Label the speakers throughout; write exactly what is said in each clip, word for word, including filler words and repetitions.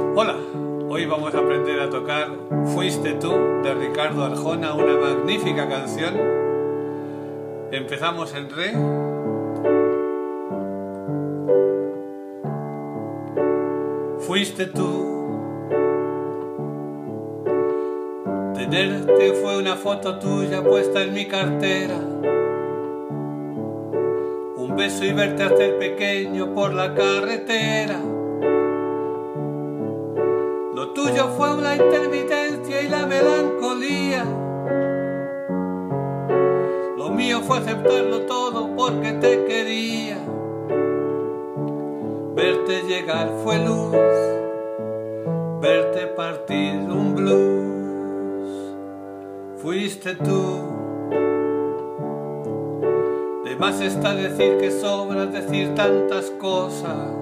Speaker 1: Hola, hoy vamos a aprender a tocar Fuiste tú, de Ricardo Arjona, una magnífica canción. Empezamos en re. Fuiste tú. Tenerte fue una foto tuya puesta en mi cartera. Un beso y verte hacer pequeño por la carretera. Lo tuyo fue una intermitencia y la melancolía. Lo mío fue aceptarlo todo porque te quería. Verte llegar fue luz, verte partir un blues. Fuiste tú. De más está decir que sobra decir tantas cosas.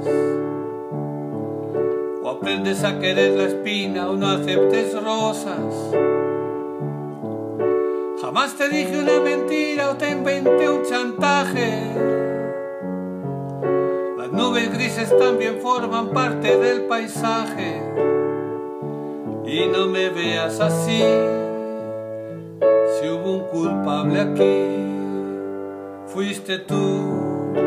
Speaker 1: O aprendes a querer la espina o no aceptes rosas. Jamás te dije una mentira o te inventé un chantaje. Las nubes grises también forman parte del paisaje. Y no me veas así, si hubo un culpable aquí, fuiste tú.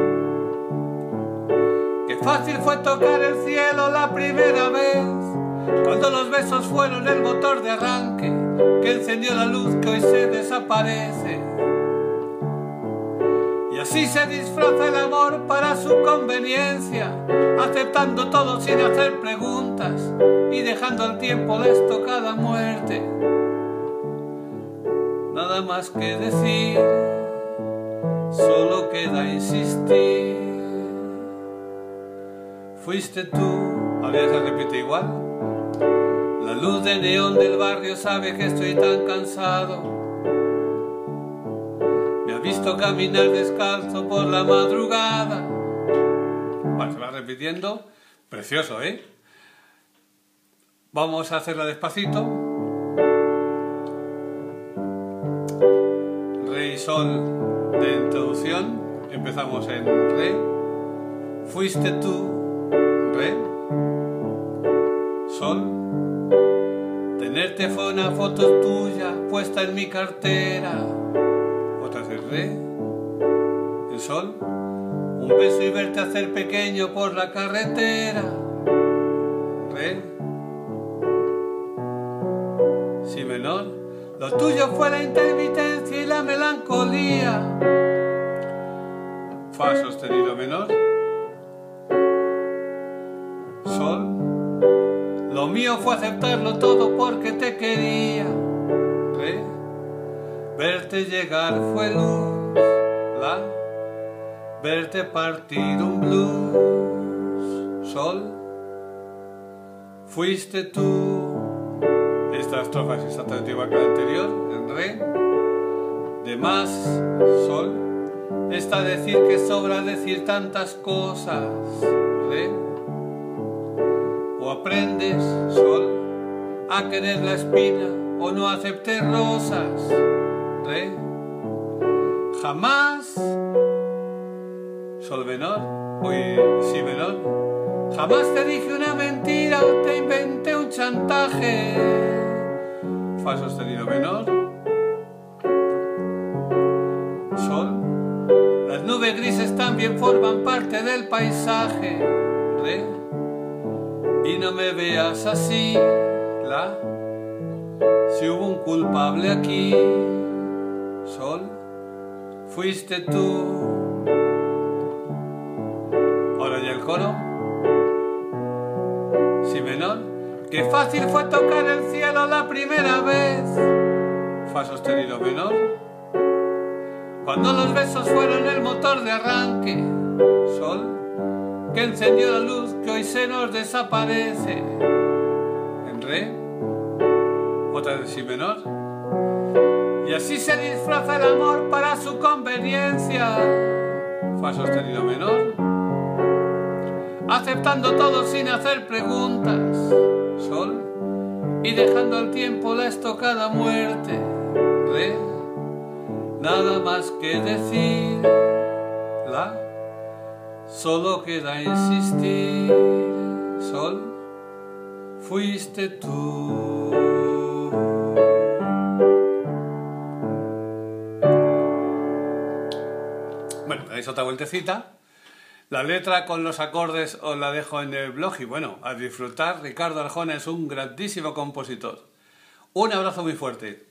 Speaker 1: Qué fácil fue tocar el cielo la primera vez, cuando los besos fueron el motor de arranque que encendió la luz que hoy se desaparece. Y así se disfraza el amor para su conveniencia, aceptando todo sin hacer preguntas y dejando al tiempo la estocada muerte. Nada más que decir, solo queda insistir. Fuiste tú. Ahora ya se repite igual. La luz de neón del barrio sabe que estoy tan cansado. Me ha visto caminar descalzo por la madrugada. Bueno, se va repitiendo. Precioso, ¿eh? Vamos a hacerla despacito. Re y sol de introducción. Empezamos en re. Fuiste tú. Re, sol. Tenerte fue una foto tuya puesta en mi cartera. Otra vez re, el sol. Un beso y verte hacer pequeño por la carretera. Re, si menor. Lo tuyo fue la intermitencia y la melancolía. Fa sostenido menor. Sol. Lo mío fue aceptarlo todo porque te quería. Re. Verte llegar fue luz. La. Verte partir un blues. Sol. Fuiste tú. Esta estrofa es exactamente igual que la anterior. En re. De más. Sol. Está decir que sobra decir tantas cosas. Re. O aprendes, sol, a querer la espina o no aceptes rosas. Re. Jamás, sol menor, uy, si menor. Jamás te dije una mentira o te inventé un chantaje. Fa sostenido menor. Sol. Las nubes grises también forman parte del paisaje. Re. Y no me veas así, la. Si hubo un culpable aquí, sol, fuiste tú. Ahora ya el coro. Si menor. Qué fácil fue tocar el cielo la primera vez. Fa sostenido menor. Cuando los besos fueron el motor de arranque, sol, que encendió la luz que hoy se nos desaparece. En re. Otra vez si menor. Y así se disfraza el amor para su conveniencia. Fa sostenido menor. Aceptando todo sin hacer preguntas. Sol. Y dejando al tiempo la estocada muerte. Re. Nada más que decir. La. Solo queda insistir, sol, fuiste tú. Bueno, dais otra vueltecita. La letra con los acordes os la dejo en el blog y bueno, a disfrutar. Ricardo Arjona es un grandísimo compositor. Un abrazo muy fuerte.